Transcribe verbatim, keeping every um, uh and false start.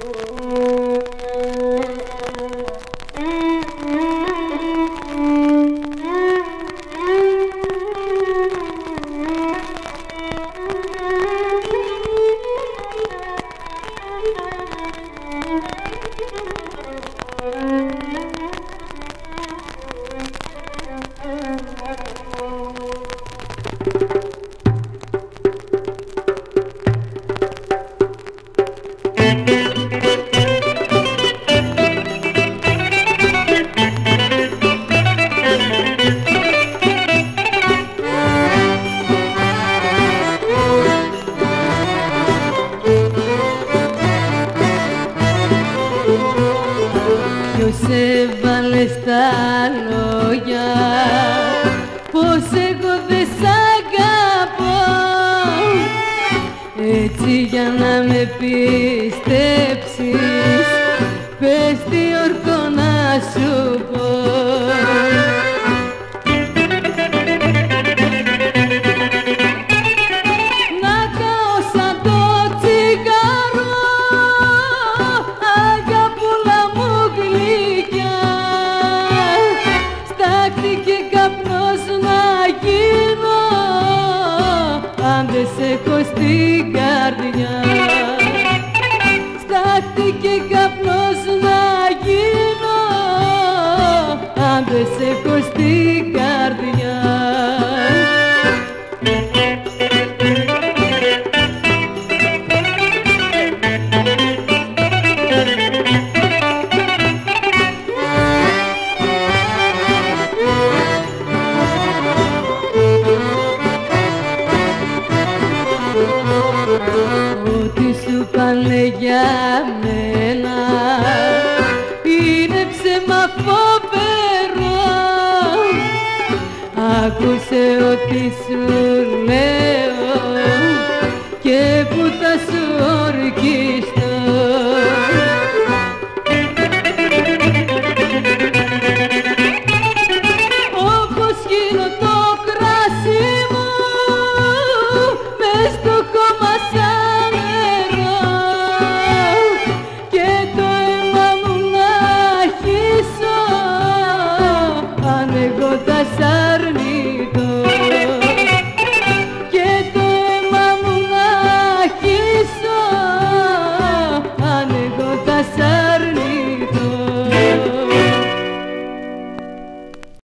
Ποιος έβαλε στα λόγια πως εγώ δεν σ' αγαπώ, έτσι για να με πιστέψεις πες τι ορκώ να σου πω. Αν δεν σε έχω στην καρδιά, στάχτη και καπνός να γίνω, αν δεν σε έχω στην καρδιά. Ό,τι σου πάνε για μένα είναι ψέμα φοβερό. Άκουσε ό,τι σου λέω και που θα σου ορκίσω.